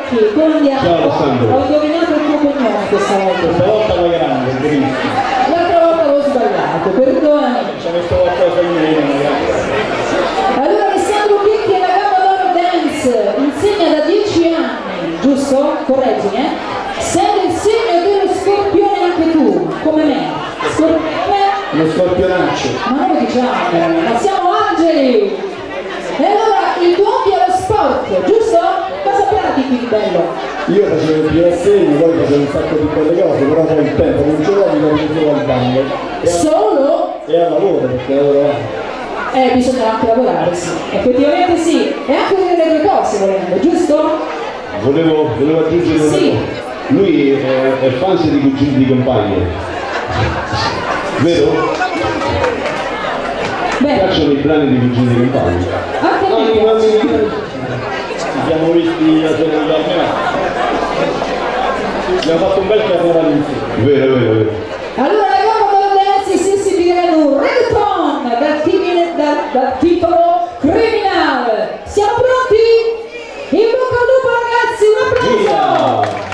Giacchi, come andiamo? Ciao Alessandro. Ho indovinato il tuo cognome questa volta. Questa volta va grande, benissimo. L'altra volta avevo sbagliato, perdonami. Ci ha messo qualcosa in meno, magari. Allora Alessandro Chicchi, la Gamba d'Oro Dance, insegna da 10 anni, giusto? Correggimi, Sei il segno dello scorpione anche tu, come me. Scorpione? Uno scorpionaccio. Ma non lo diciamo, ma siamo angeli! E allora il tuo hobby è lo sport, giusto? Cosa pratichi di bello? Io facevo il PSN, poi facevo un sacco di belle cose, però poi il tempo non ce l'ho, mi organizzo al bagno. Solo? E al lavoro, perché lavoro Bisogna anche lavorare, sì. Effettivamente sì. E anche vedere le due cose volendo, giusto? Volevo aggiungere una Sì. cosa. Lui è fan di Cugini di Campagna. Vero? Mi Beh, piacciono i brani di Cugini di Campagna. anche a me piace. Ci siamo visti la sera di Armena. Abbiamo fatto un bel carnevale insieme. Vero, vero, vero. Allora la Gamba d'Oro Dance si esibiranno un reggaeton dal titolo Criminal. Siamo pronti? In bocca al lupo ragazzi, un applauso! Via!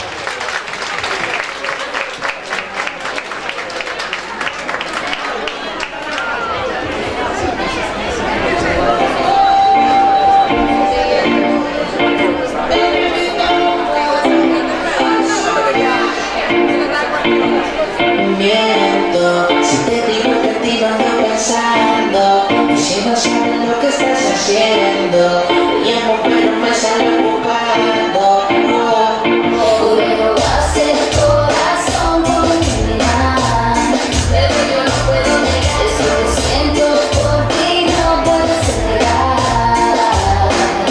Si te digo que te iba pensando, y si no sabes lo que estás haciendo, te llamo pero me sale ocupado. Tú me robaste el corazón por mirar, pero yo no puedo negar eso que siento por ti, no puedes negar.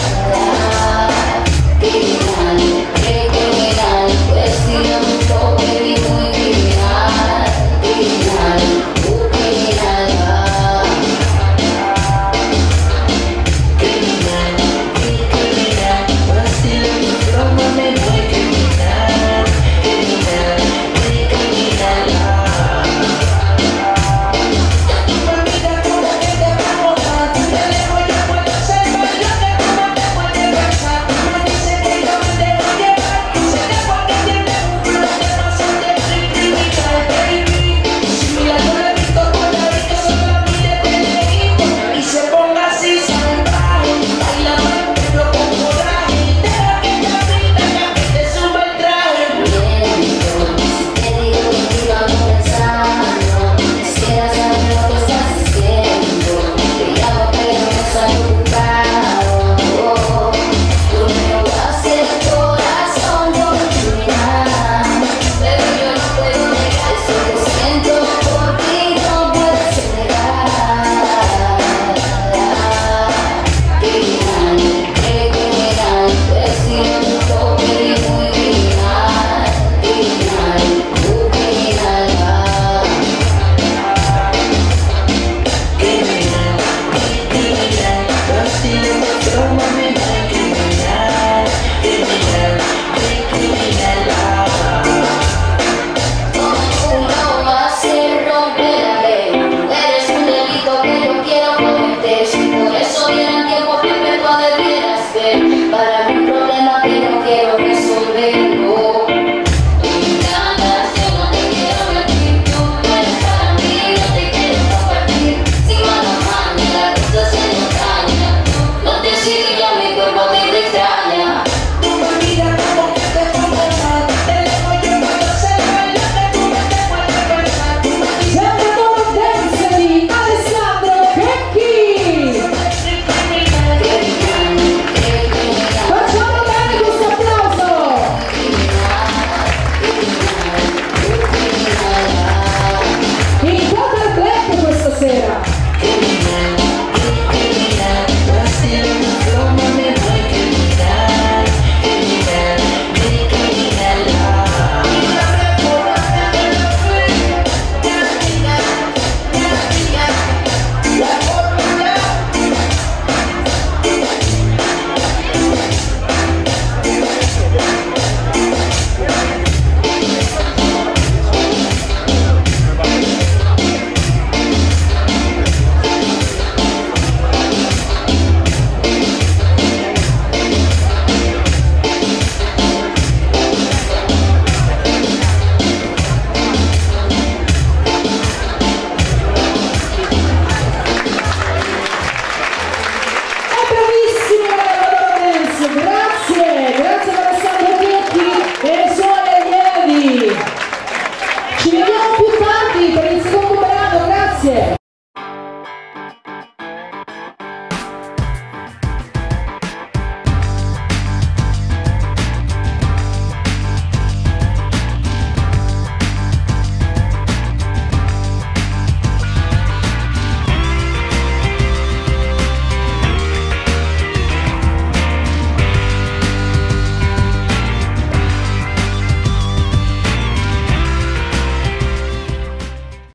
Criminal, pues tira un poco y muy criminal. Para mi problema que no quiero